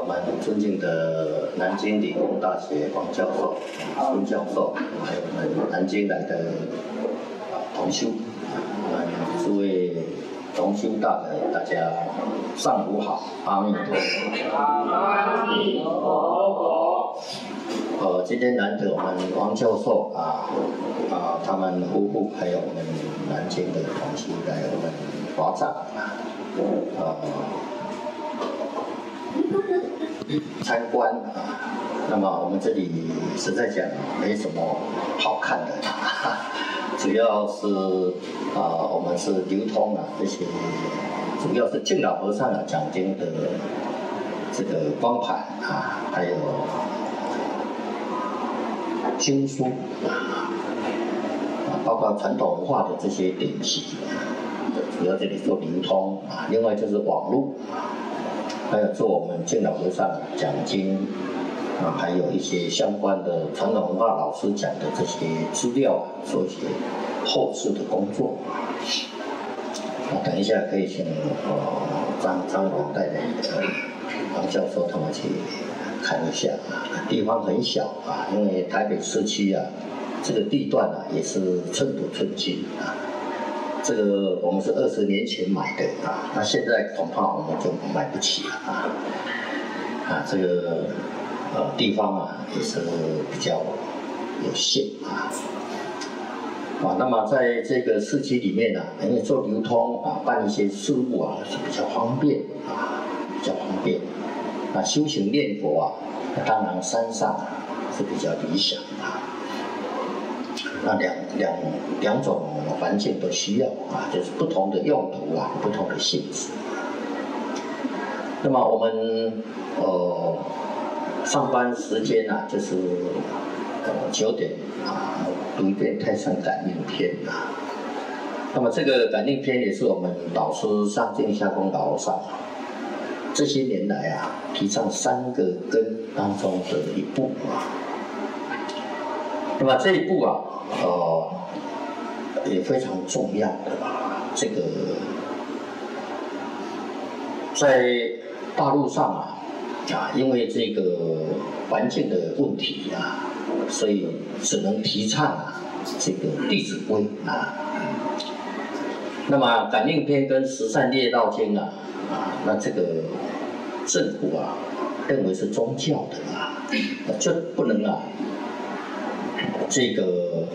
我们尊敬的南京理工大学王教授、孙教授，还有我们南京来的同修，我们诸位同修大德，大家上午好，阿弥陀佛。阿弥陀佛。今天难得我们王教授他们夫妇还有我们南京的同修来我们华藏参观那么我们这里实在讲没什么好看的主要是我们是流通这些，主要是敬老和尚讲经的这个光盘还有经书包括传统文化的这些典籍，主要这里做流通另外就是网络还有做我们敬老和尚讲经还有一些相关的传统文化老师讲的这些资料做一些后置的工作等一下可以请张龙带领王教授他们去看一下地方很小因为台北市区这个地段也是寸土寸金这个我们是20年前买的那现在恐怕我们就买不起了这个地方也是比较有限那么在这个市区里面因为做流通办一些事务是比较方便比较方便修行念佛当然山上是比较理想那两种环境都需要就是不同的用途不同的性质。那么我们上班时间就是9点读一遍《太上感应篇》那么这个感应篇也是我们导师上进下供老和尚这些年来提倡3个根当中的一部那么这一部也非常重要的这个在大陆上因为这个环境的问题所以只能提倡这个《弟子规》那么感应篇跟十善业道经那这个政府认为是宗教的就不能这个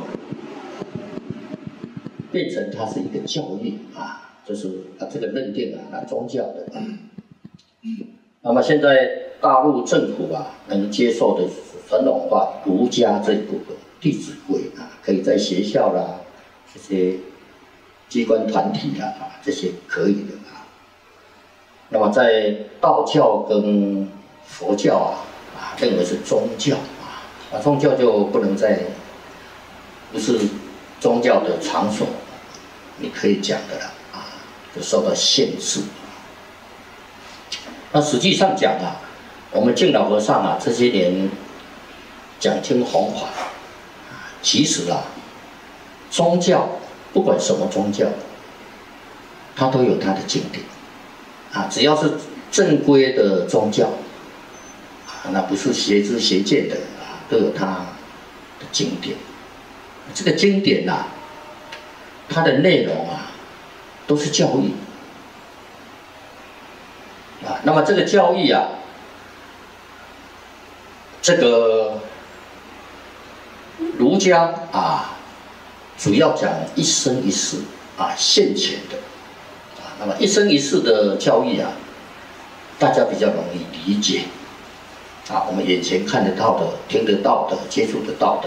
变成它是一个教育就是这个认定宗教的那么现在大陆政府能接受的传统文化儒家这一部分《弟子规》可以在学校这些机关团体这些可以的那么在道教跟佛教认为是宗教宗教就不能不是宗教的场所你可以讲的了就受到限制。那实际上讲我们敬老和尚这些年讲经弘法其实宗教不管什么宗教它都有它的经典只要是正规的宗教那不是邪知邪见的都有它的经典。这个经典它的内容都是教育那么这个教育这个儒家主要讲一生一世现前的那么一生一世的教育大家比较容易理解我们眼前看得到的、听得到的、接触得到的。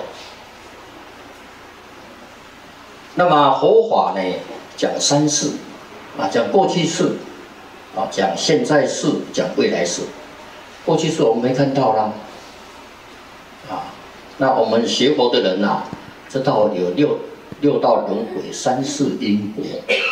那么佛法呢，讲3世讲过去世讲现在世，讲未来世。过去世我们没看到啦那我们学佛的人知道有六道轮回、3世因果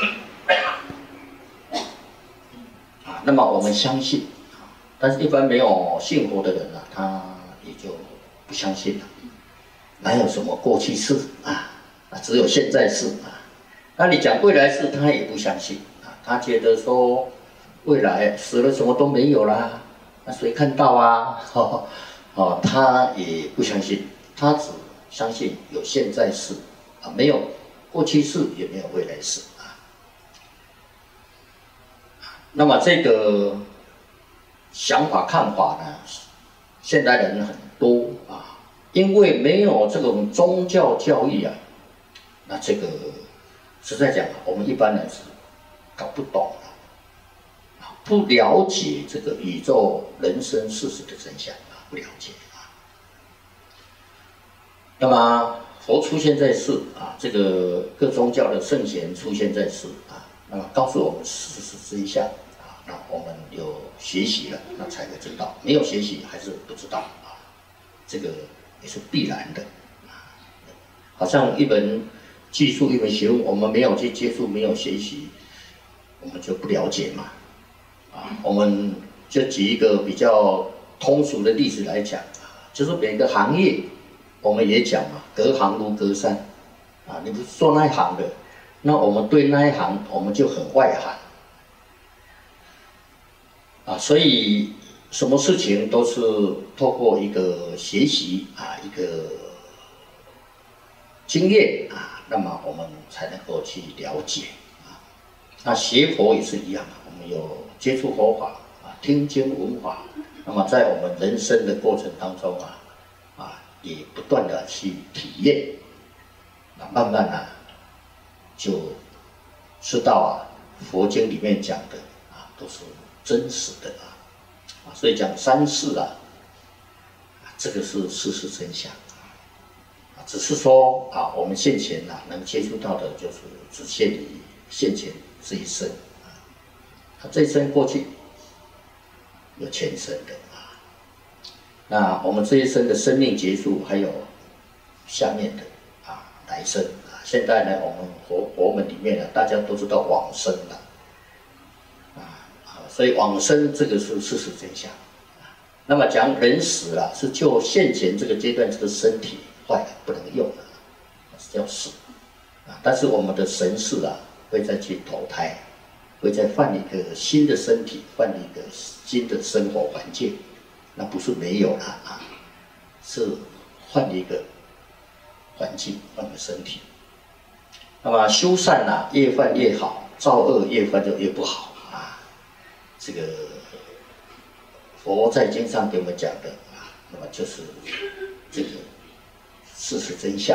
那么我们相信但是一般没有信佛的人他也就不相信了。哪有什么过去世只有现在世那你讲未来世，他也不相信他觉得说未来死了什么都没有啦那谁看到啊？他也不相信，他只相信有现在式啊，没有过去式，也没有未来式啊。那么这个想法看法呢，现代人很多啊，因为没有这种宗教教育啊，那这个实在讲，我们一般人是搞不懂的，不了解这个宇宙人生事实的真相啊，不了解啊。那么佛出现在世啊，这个各宗教的圣贤出现在世啊，那么告诉我们事实真相啊，那我们有学习了，那才会知道；没有学习还是不知道啊，这个也是必然的啊。好像一门技术、一门学问，我们没有去接触、没有学习，我们就不了解嘛。啊，我们就举一个比较通俗的例子来讲啊，就是每个行业。我们也讲嘛，隔行如隔山，啊，你不是做那一行的，那我们对那一行我们就很外行，啊，所以什么事情都是透过一个学习啊，一个经验啊，那么我们才能够去了解啊。那学佛也是一样，我们有接触佛法啊，听经闻法，那么在我们人生的过程当中啊。也不断的去体验，那慢慢啊，就知道啊，佛经里面讲的啊都是真实的啊，所以讲三世啊，这个是事实真相啊，只是说啊，我们现前啊能接触到的就是只限于现前这一生啊，这一生过去有前生的。那我们这一生的生命结束，还有下面的啊来生啊。现在呢，我们佛门里面呢，大家都知道往生了所以往生这个是事实真相。那么讲人死了，是就现前这个阶段这个身体坏了不能用了，叫死啊。但是我们的神识啊，会再去投胎，会再换一个新的身体，换一个新的生活环境。那不是没有了啊，是换一个环境，换个身体。那么修善啊，越犯越好；造恶越犯就越不好啊。这个佛在经上给我们讲的啊，那么就是这个事实真相。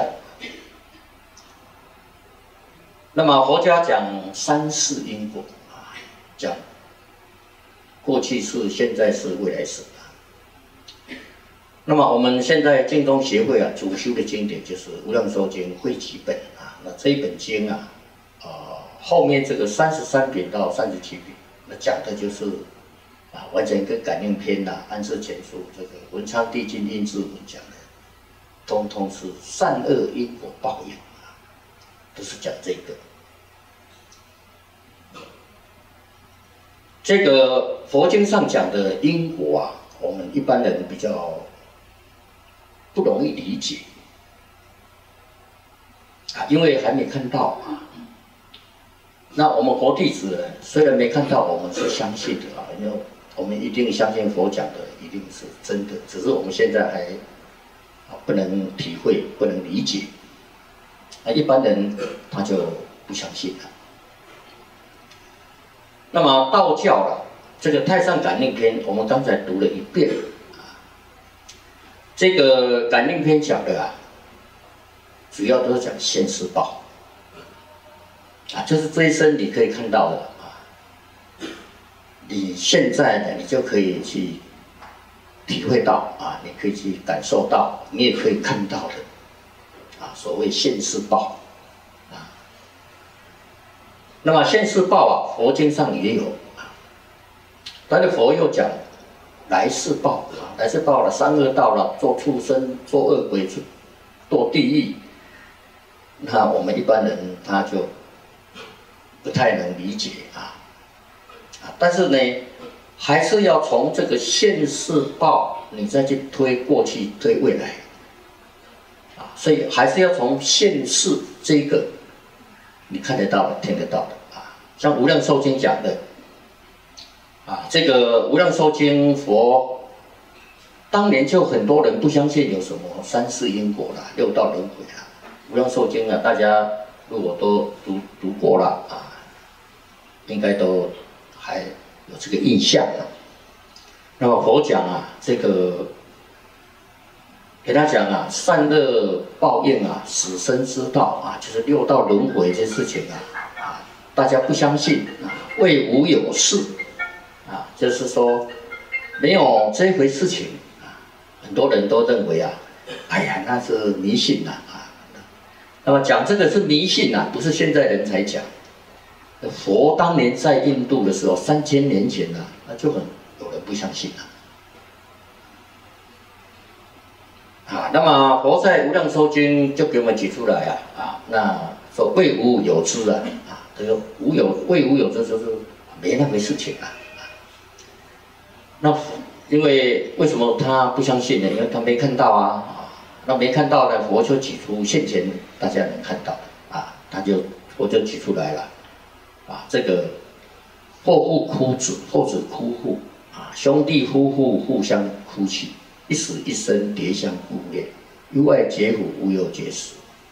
那么佛家讲三世因果啊，讲过去式、现在式、未来式。那么我们现在净宗协会啊，主修的经典就是《无量寿经》汇集本啊。那这一本经啊，后面这个33品到37品，那讲的就是啊，完全跟感应篇呐、安世全书这个文昌帝君应制文讲的，通通是善恶因果报应啊，都是讲这个。这个佛经上讲的因果啊，我们一般人比较不容易理解啊，因为还没看到啊。那我们佛弟子呢，虽然没看到，我们是相信的啊，因为我们一定相信佛讲的一定是真的，只是我们现在还不能体会，不能理解。一般人他就不相信了。那么道教了，这个《太上感应篇》，我们刚才读了一遍。这个感应篇讲的啊，主要都是讲现世报啊，就是这一生你可以看到的啊，你现在呢，你就可以去体会到啊，你可以去感受到，你也可以看到的啊，所谓现世报啊。那么现世报啊，佛经上也有啊，但是佛又讲来世报啊，来世报了，三恶道了，做畜生、做恶鬼、堕地狱。那我们一般人他就不太能理解啊，但是呢，还是要从这个现世报，你再去推过去、推未来啊，所以还是要从现世这个你看得到的、听得到的啊，像《无量寿经》讲的这个无量寿经佛当年就很多人不相信有什么三世因果啦、六道轮回啦。无量寿经大家如果都读过了应该都还有这个印象了。那么佛讲这个给他讲善恶报应死生之道就是六道轮回这事情大家不相信谓无有事就是说没有这回事情很多人都认为哎呀那是迷信那么讲这个是迷信不是现在人才讲。佛当年在印度的时候，3000年前那就有人不相信那么佛在《无量寿经》就给我们举出来那说谓无有知这个谓无有知就是没那回事情那因为什么他不相信呢？因为他没看到那没看到呢，佛就举出现前大家能看到的佛就举出来了这个后父哭子，后子哭父兄弟夫妇互相哭泣，一死一生迭相顾念，于外结虎无有结死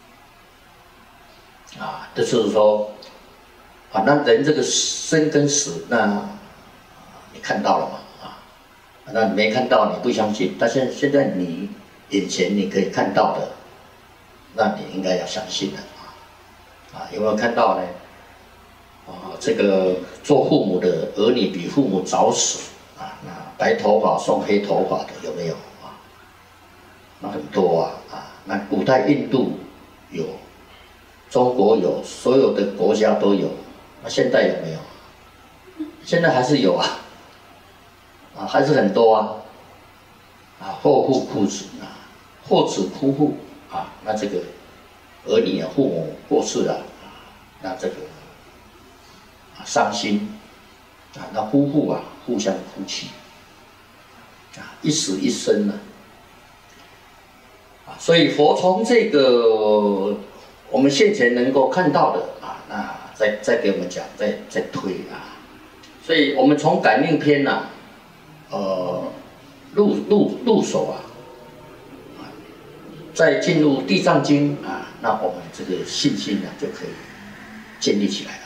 这就是说那人这个生跟死，那你看到了吗？那你没看到，你不相信。但现在你眼前你可以看到的，那你应该要相信的有没有看到呢？这个做父母的儿女比父母早死那白头发送黑头发的有没有那很多那古代印度有，中国有，所有的国家都有。那现在有没有？现在还是有还是很多后父哭子后子哭父那这个儿女父母过世了那这个伤心那夫妇互相哭泣一死一生所以佛从这个我们现前能够看到的那再给我们讲，再推所以我们从感应篇入手再进入地藏经那我们这个信心就可以建立起来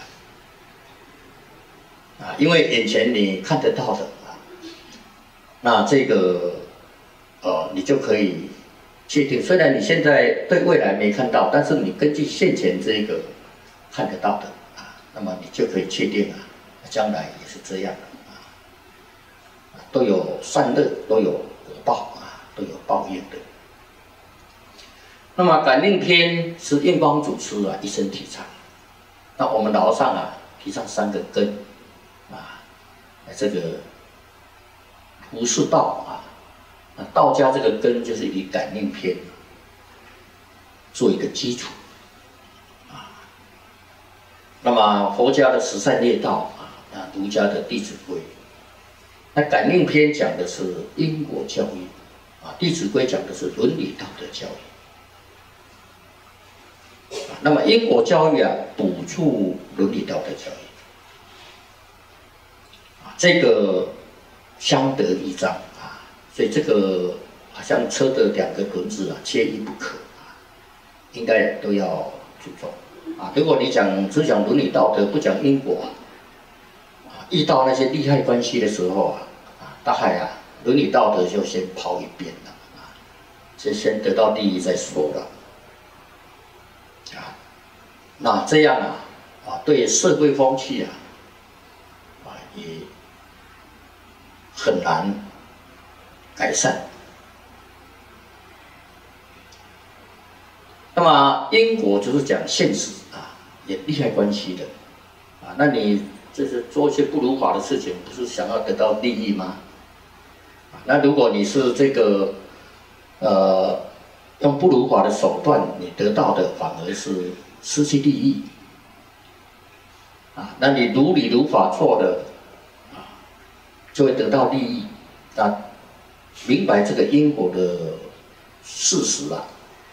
了因为眼前你看得到的那这个你就可以确定，虽然你现在对未来没看到，但是你根据现前这个看得到的那么你就可以确定将来也是这样的都有善恶，都有果报都有报应的。那么感应篇是印光祖师一生提倡。那我们老和尚提倡3个根这个儒释道道家这个根就是以感应篇做一个基础那么佛家的十善业道儒家的弟子规。那感应篇讲的是因果教育弟子规讲的是伦理道德教育那么因果教育补助伦理道德教育这个相得益彰所以这个好像车的2个轮子缺一不可应该都要注重如果你只讲伦理道德，不讲因果遇到那些利害关系的时候大概伦理道德就先抛一边了先得到利益再说了那这样对社会风气也很难改善。那么因果就是讲现实也利害关系的那你就是做一些不如法的事情，不是想要得到利益吗？那如果你是这个用不如法的手段，你得到的反而是失去利益那你如理如法做的就会得到利益明白这个因果的事实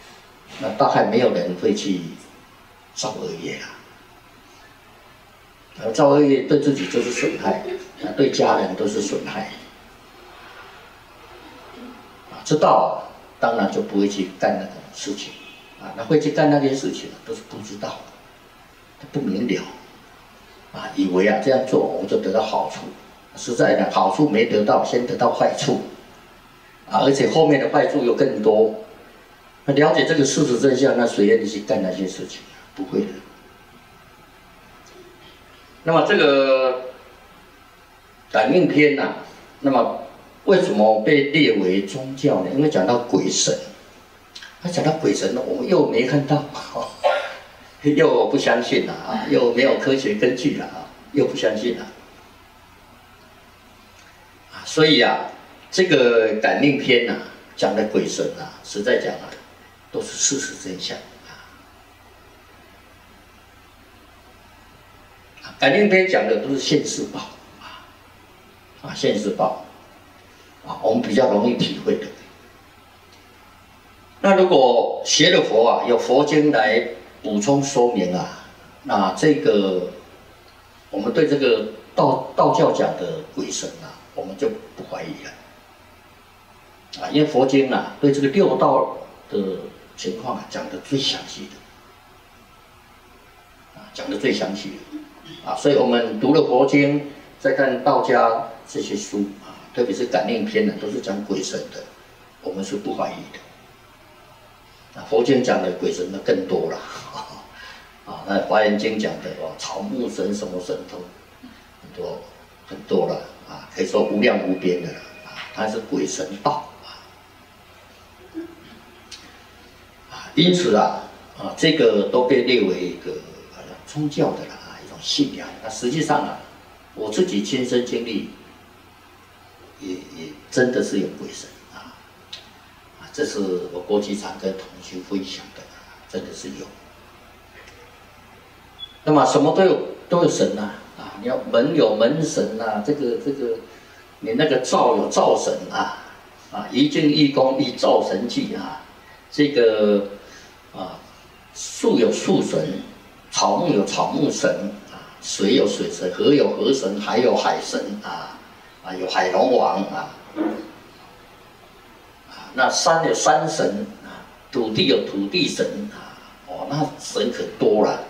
那大概没有人会去造恶业造恶业对自己就是损害，对家人都是损害。知道当然就不会去干那个事情，那会去干那些事情都是不知道的，不明了，以为这样做我们就得到好处，实在的好处没得到，先得到坏处，而且后面的坏处又更多。了解这个事实真相，那谁愿意去干那些事情？不会的。那么这个感应篇那么为什么被列为宗教呢？因为讲到鬼神，讲到鬼神，我们又没看到，又不相信了又没有科学根据了又不相信了所以这个感应篇讲的鬼神实在讲都是事实真相感应篇讲的都是现世报现世报我们比较容易体会的。那如果学了佛有佛经来补充说明那这个我们对这个道教讲的鬼神我们就不怀疑了因为佛经对这个六道的情况讲得最详细的讲得最详细的所以我们读了佛经，再看道家这些书特别是感应篇都是讲鬼神的，我们是不怀疑的。佛经讲的鬼神更多了那华严经讲的草木神什么神都很多了可以说无量无边的了它是鬼神道因此这个都被列为一个宗教的一种信仰。那实际上我自己亲身经历也真的是有鬼神这是我过去常跟同学分享的真的是有。那么什么都有神你要门有门神这个你那个灶有灶神一境一功一灶神记这个树有树神，草木有草木神水有水神，河有河神，海有海神有海龙王那山有山神土地有土地神那神可多了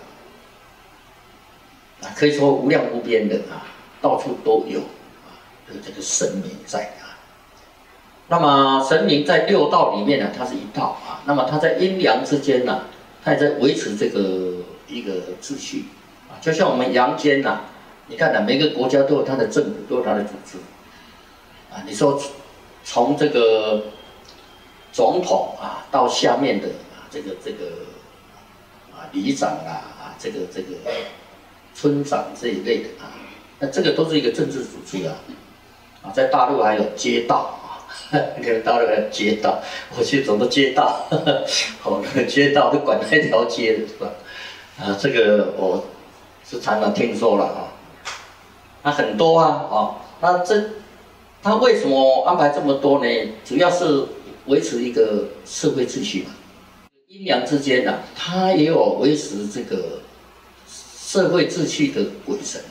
可以说无量无边的到处都有这个神明在那么神明在六道里面它是一道那么它在阴阳之间它也在维持这个一个秩序就像我们阳间你看每个国家都有它的政府，都有它的组织你说从这个总统到下面的这个里长这个村长这一类的那这个都是一个政治组织在大陆还有街道大陆还有街道，我去走到街道，街道都管那条街的是吧？这个我是常常听说了那很多那他为什么安排这么多呢？主要是维持一个社会秩序阴阳之间它也有维持这个社会秩序的鬼神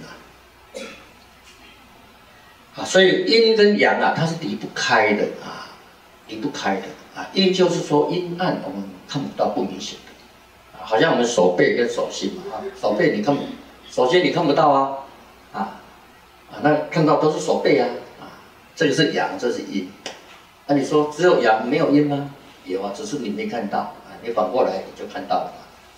所以阴跟阳它是离不开的离不开的阴就是说阴暗我们看不到不明显的好像我们手背跟手心手背手心你看不到那看到都是手背这个是阳，这是阴你说只有阳没有阴吗？有只是你没看到你反过来你就看到了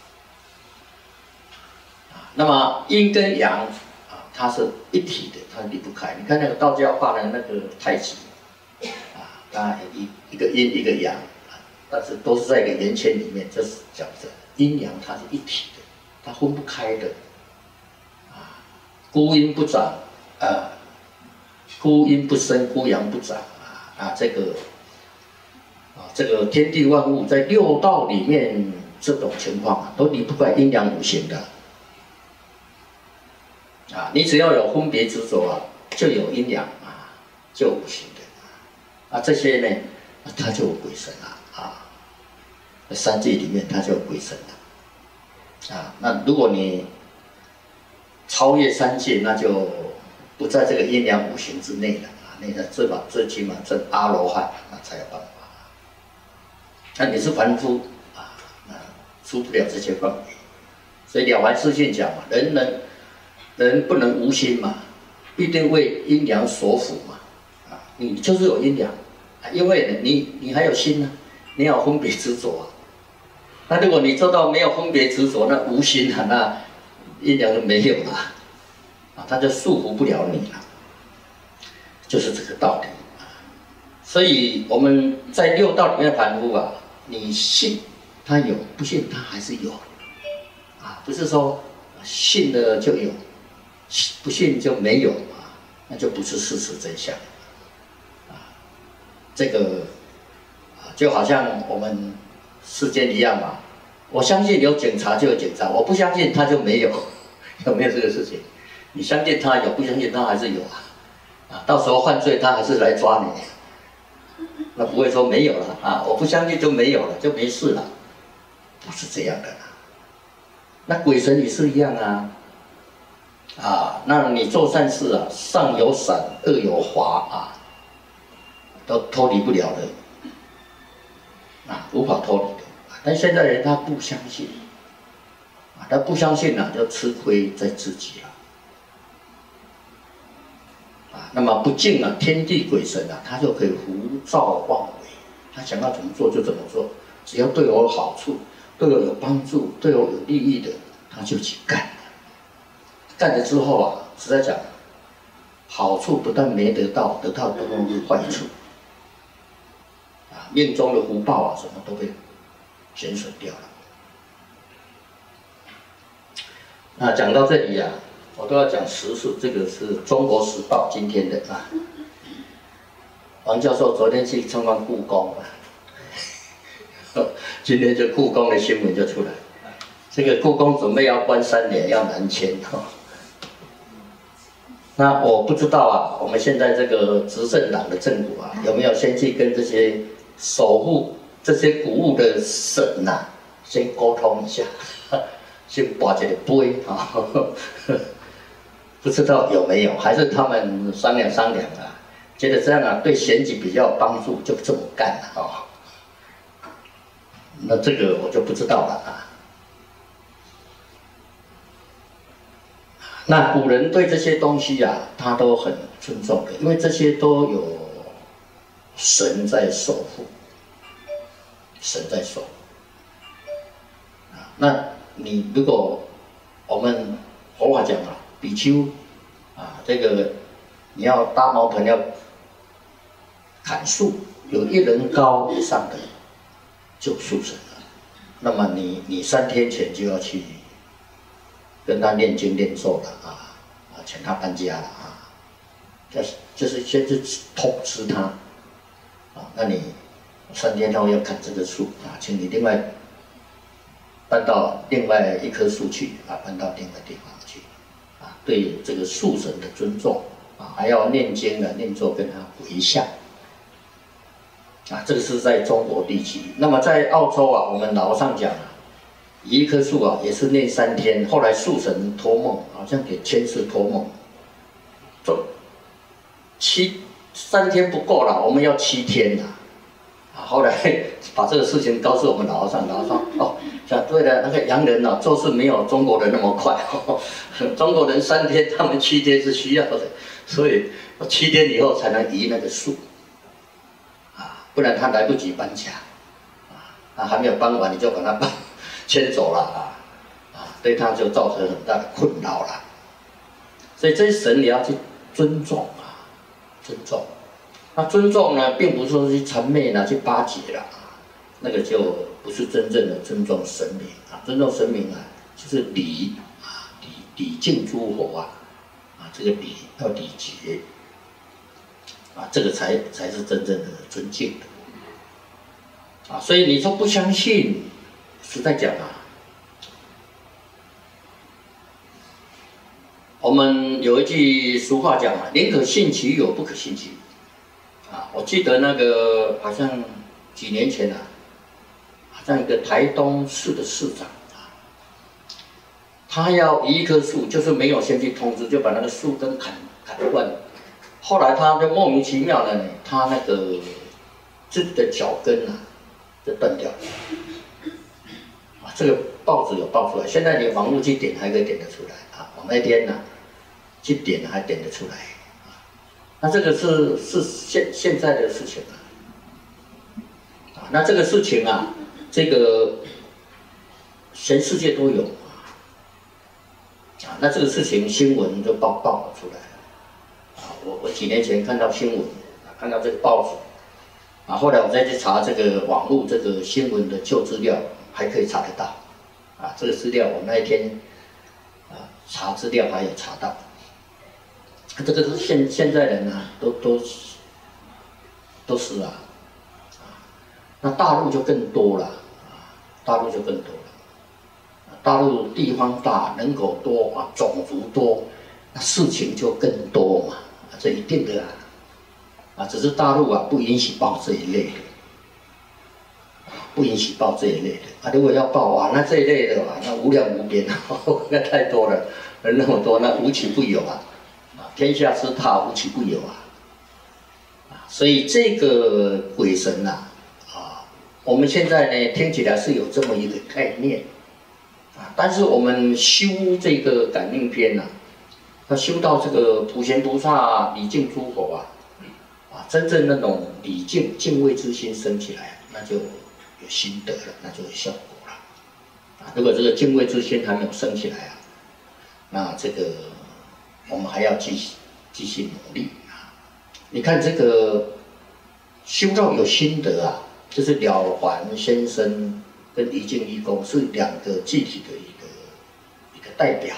那么阴跟阳它是一体的，它离不开。你看那个道教画的那个太极它一个阴一个阳但是都是在一个圆圈里面，就是讲着阴阳它是一体的，它分不开的孤阴不长孤阴不生，孤阳不长这个天地万物在六道里面这种情况都离不开阴阳五行的你只要有分别执着就有阴阳就有五行的这些呢它就有鬼神三界里面它就有鬼神那如果你超越三界，那就不在这个阴阳五行之内了啊！那个最起码证阿罗汉，那才有办法。那你是凡夫啊，那出不了这些范围。所以《了凡四训》讲嘛，人不能无心嘛，必定为阴阳所缚嘛。啊，你就是有阴阳，因为你还有心呢、你要分别执着啊。那如果你做到没有分别执着，那无心啊，那阴阳就没有了，啊，它就束缚不了你了，就是这个道理啊。所以我们在六道里面的凡夫啊，你信他有，不信他还是有，啊，不是说信了就有，不信就没有啊，那就不是事实真相，啊，这个啊就好像我们世间一样嘛。我相信有警察就有警察，我不相信他就没有，有没有这个事情？你相信他有，不相信他还是有啊。啊，到时候犯罪他还是来抓你，那不会说没有了啊，我不相信就没有了，就没事了，不是这样的啦。那鬼神也是一样啊，啊，那你做善事啊，上有闪，恶有华啊，都脱离不了的，啊，无法脱离的。但现在人他不相信，啊，他不相信就吃亏在自己了，啊，那么不敬天地鬼神他就可以胡造妄为，他想要怎么做就怎么做，只要对我有好处，对我有帮助，对我有利益的，他就去干。干了之后实在讲，好处不但没得到，得到的都是坏处，啊，命中的福报什么都被减损掉了。那讲到这里我都要讲时事，这个是中国时报今天的啊。王教授昨天去参观故宫今天就故宫的新闻就出来，这个故宫准备要关3年，要南迁那我不知道我们现在这个执政党的政府有没有先去跟这些守护这些古物的神先沟通一下，先把这个杯不知道有没有，还是他们商量觉得这样对选举比较有帮助，就这么干了那这个我就不知道了那古人对这些东西他都很尊重的，因为这些都有神在守护，神在守。那你如果我们佛法讲比丘这个你要搭茅棚要砍树，有1人高以上的就树神了。那么你3天前就要去跟他念经念咒了请他搬家了就是先去通知他那你3天后要砍这个树请你另外搬到另外一棵树去搬到另外地方去对这个树神的尊重还要念经念咒跟他回向这个是在中国地区。那么在澳洲我们老上讲一棵树也是念3天，后来树神托梦，好像给天师托梦，说3天不够了，我们要7天后来把这个事情告诉我们老和尚讲对了，那个洋人做事没有中国人那么快中国人3天，他们7天是需要的，所以7天以后才能移那个树不然他来不及搬家还没有搬完你就把它迁走了对他就造成很大的困扰了。所以这些神你要去尊重尊重。那尊重呢，并不是说去谄媚去巴结那个就不是真正的尊重神明尊重神明就是礼礼敬诸佛这个礼要礼节这个才是真正的尊敬的所以你说不相信，实在讲我们有一句俗话讲宁可信其有，不可信其无我记得那个好像几年前好像一个台东市的市长他要移一棵树，就是没有先去通知，就把那个树根砍断。后来他就莫名其妙的呢，他那个自己的脚跟啊就断掉了。啊，这个报纸有报出来，现在你网络去点还可以点得出来啊。我那天呢、去点还点得出来。那这个是现在的事情啊，那这个事情啊，这个全世界都有啊，那这个事情新闻就报了出来了啊，我几年前看到新闻，看到这个报纸啊，后来我再去查这个网络这个新闻的旧资料，还可以查得到啊，这个资料我那一天啊查资料还有查到。这个是现在人啊，都是啊，那大陆就更多了啊，大陆就更多了，大陆地方大，人口多啊，种族多，那事情就更多嘛，这一定的啊，只是大陆啊不允许报这一类的，不允许报这一类的啊，如果要报啊，那这一类的啊，那无量无边啊，那太多了，人那么多，那无奇不有啊。天下之大，无奇不有啊！所以这个鬼神呐，我们现在呢听起来是有这么一个概念啊，但是我们修这个感应篇呐，要修到这个普贤菩萨礼敬诸佛啊，真正那种礼敬敬畏之心升起来，那就有心得了，那就有效果了啊。如果这个敬畏之心还没有升起来啊，那这个。我们还要继续努力啊！你看这个修道有心得啊，就是了凡先生跟离境义工是两个具体的一个代表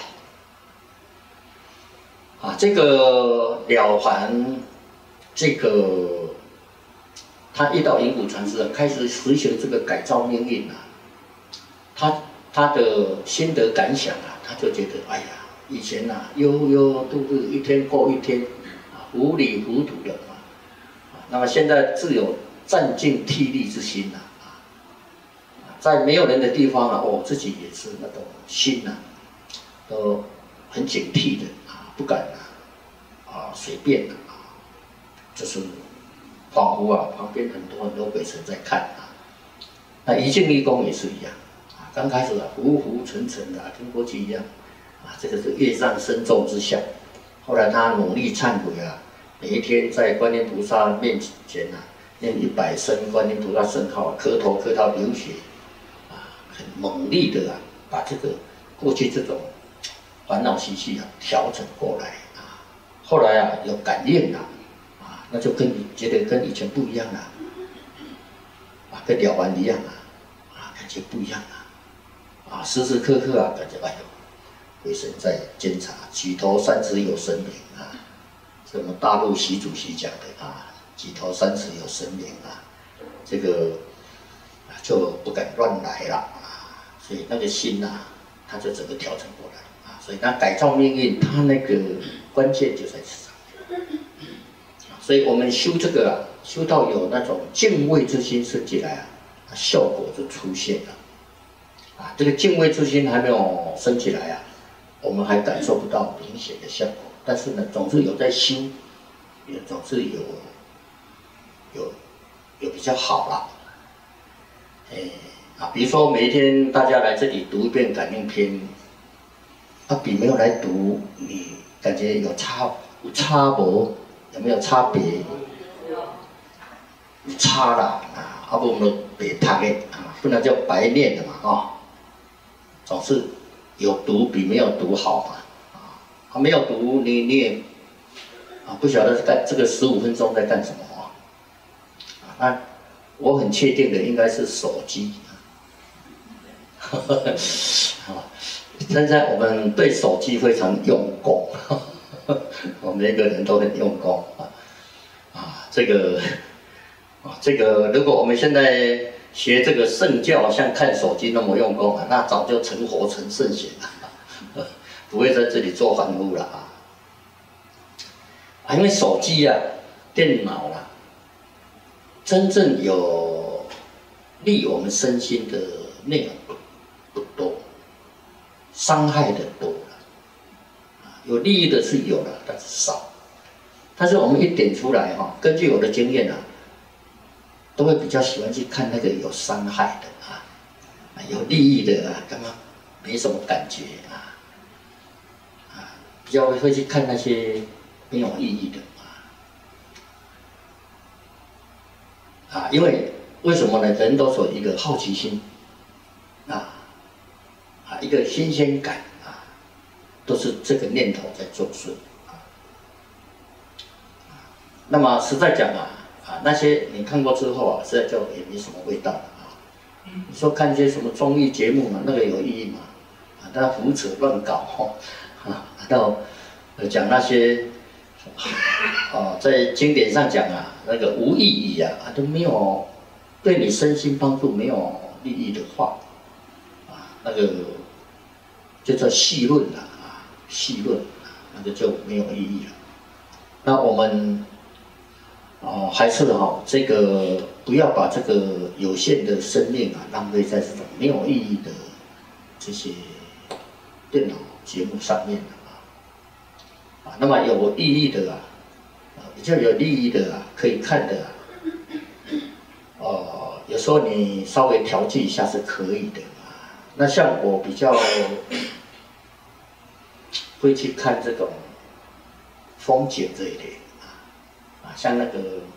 啊。这个了凡，这个他遇到银谷禅师开始实行这个改造命运啊，他的心得感想啊，他就觉得哎呀。以前呐、悠悠度日，一天过一天，糊里糊涂的那么现在自有占尽惕厉之心在没有人的地方啊，我自己也是那种心都很警惕的不敢随便就是仿佛旁边很多鬼神在看那一境立功也是一样刚开始浮浮沉沉的跟过去一样。这个是业障深重之相。后来他努力忏悔每一天在观音菩萨面前念100声观音菩萨圣号，磕头流血很猛力的把这个过去这种烦恼习气调整过来后来有感应了那就觉得跟以前不一样了跟了凡一样感觉不一样了时时刻刻感觉哎呦。鬼神在监察，举头三尺有神明这我们大陆习主席讲的举头三尺有神明这个就不敢乱来了所以那个心他就整个调整过来所以他改造命运，他那个关键就在此上。所以我们修这个修到有那种敬畏之心升起来效果就出现了这个敬畏之心还没有升起来我们还感受不到明显的效果，但是呢，总是有在修，也总是有比较好啦。比如说每一天大家来这里读一遍感应篇，比没有来读，你感觉有差无？有没有差别？有差啦，不我们白读的不能叫白念的嘛总是。有读比没有读好嘛，没有读你也不晓得干这个15分钟在干什么我很确定的应该是手机现在我们对手机非常用功我们每个人都很用功这个如果我们现在学这个圣教，像看手机那么用功那早就成佛成圣贤了，不会在这里做凡夫了因为手机电脑真正有利我们身心的内容不多， 伤害的多了，有利益的是有了，但是少。但是我们一点出来哈，根据我的经验啊，都会比较喜欢去看那个有伤害的啊，有利益的啊，干嘛没什么感觉啊，比较会去看那些没有意义的因为什么呢？人都有一个好奇心一个新鲜感都是这个念头在作祟那么实在讲那些你看过之后实在就也没什么味道了你说看一些什么综艺节目嘛，那个有意义嘛？但胡扯乱搞到讲那些在经典上讲那个无意义都没有对你身心帮助没有利益的话那个就叫戏论了戏论那个就没有意义了。那我们还是这个不要把这个有限的生命浪费在这种没有意义的这些电脑节目上面那么有意义的比较有利益的可以看的有时候你稍微调剂一下是可以的那像我比较会去看这种风景这一类像那个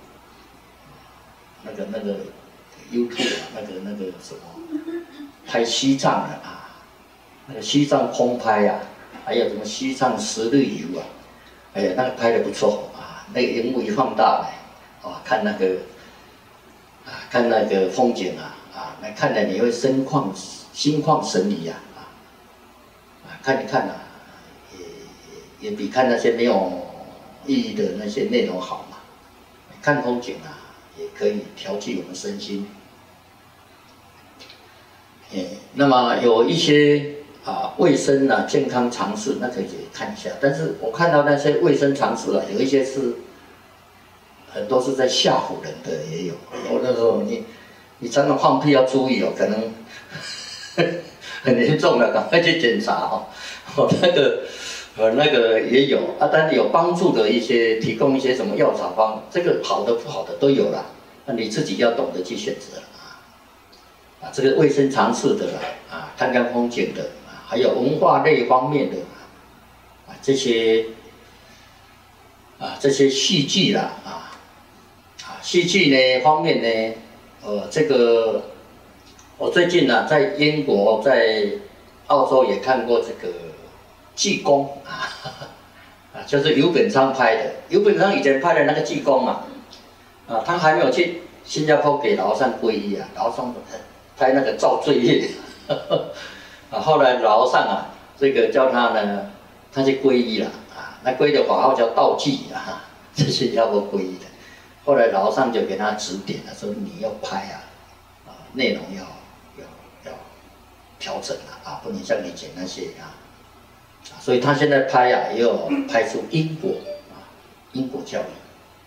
YouTube 那个什么拍西藏的那个西藏空拍还有什么西藏十日游哎呀那个拍得不错那个荧幕一放大来看那个风景那看了你会心旷神怡看一看也比看那些没有意义的那些内容好嘛。看风景也可以调剂我们身心。那么有一些卫生健康常识，那可以看一下。但是我看到那些卫生常识有一些是很多是在吓唬人的，也有。我那时候你常常放屁要注意可能很严重的，赶快去检查那个也有但是有帮助的一些，提供一些什么药草方，这个好的不好的都有啦，那你自己要懂得去选择这个卫生常识的看看风景的还有文化类方面的这些戏剧戏剧呢方面呢这个我最近在英国在澳洲也看过这个济公就是游本昌拍的。游本昌以前拍的那个济公他还没有去新加坡给老上皈依老上拍那个造罪业后来老上这个叫他呢，他去皈依了那皈的法号叫道济这是新加坡皈依的。后来老上就给他指点了，说你要拍内容要调整不能像以前那些所以他现在拍也有拍出因果教育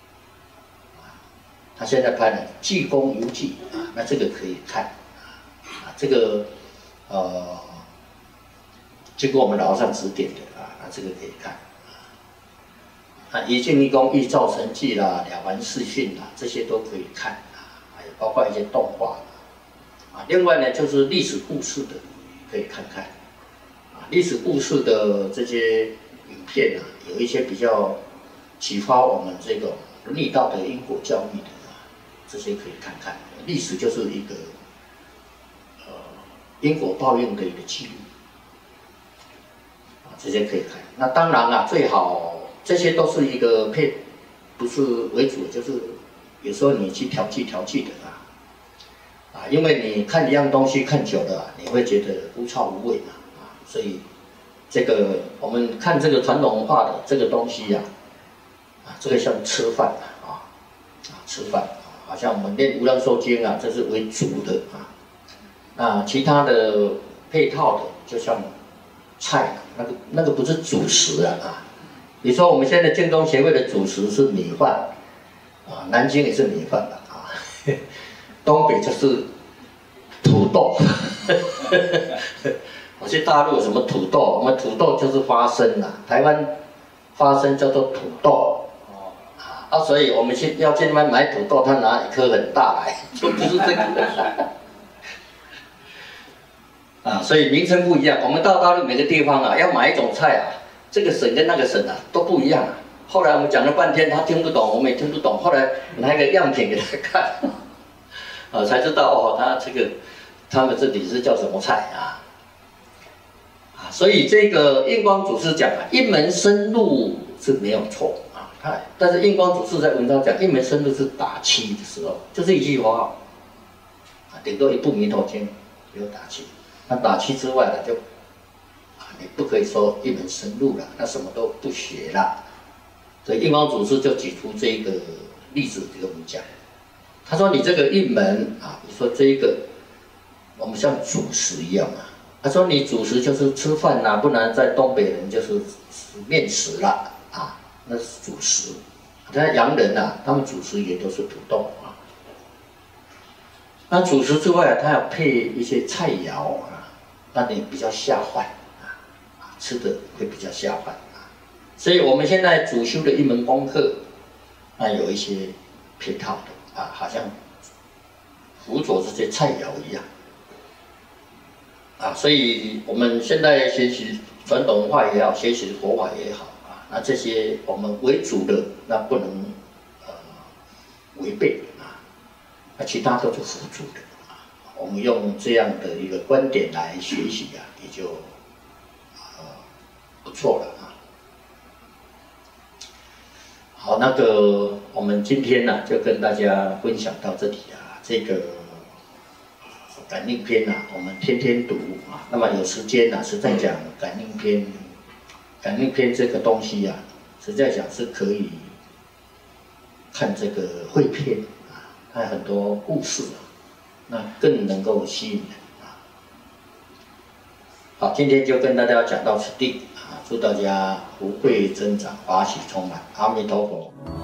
他现在拍了《济公游记》那这个可以看这个经过我们老上指点的那这个可以看一进一公一造神记啦、了凡四训这些都可以看还有包括一些动画另外呢就是历史故事的可以看看历史故事的这些影片有一些比较启发我们这种逆道的因果教育的这些可以看看。历史就是一个因果报应的一个记录这些可以看。那当然最好这些都是一个不是为主的，就是有时候你去调剂的因为你看一样东西看久了你会觉得枯燥无味所以这个我们看这个传统文化的这个东西这个像吃饭吃饭好像我们念《无量寿经》这是为主的那其他的配套的就像菜那个不是主食比如说我们现在建中协会的主食是米饭南京也是米饭东北就是土豆我去大陆有什么土豆？我们土豆就是花生啊，台湾花生叫做土豆。所以我们要去那边买土豆，他拿一颗很大来，就不是这个。所以名称不一样。我们到大陆每个地方啊，要买一种菜啊，这个省跟那个省啊都不一样啊。后来我们讲了半天，他听不懂，我们也听不懂。后来拿一个样品给他看，才知道哦，他们这里是叫什么菜啊？所以这个印光祖师讲啊，一门深入是没有错。但是印光祖师在文章讲一门深入是打七的时候，就是一句话，顶多一部弥陀经有打七，那打七之外呢，就你不可以说一门深入了，那什么都不学了。所以印光祖师就举出这个例子给我们讲，他说你这个一门你说这个我们像主食一样啊，他说你主食就是吃饭不然在东北人就是面食了啊。那是主食，但洋人他们主食也都是土豆啊。那主食之外他要配一些菜肴让你比较下饭吃的会比较下饭所以我们现在主修的一门功课，有一些配套的好像辅佐这些菜肴一样所以我们现在学习传统文化也好，学习佛法也好。那这些我们为主的，那不能违背那其他都是辅助的我们用这样的一个观点来学习也就不错了好，那个我们今天就跟大家分享到这里这个感应篇我们天天读那么有时间是在讲感应篇。感应篇这个东西实在讲是可以看这个绘片它有很多故事那更能够吸引人好，今天就跟大家讲到此地祝大家福慧增长，法喜充满，阿弥陀佛。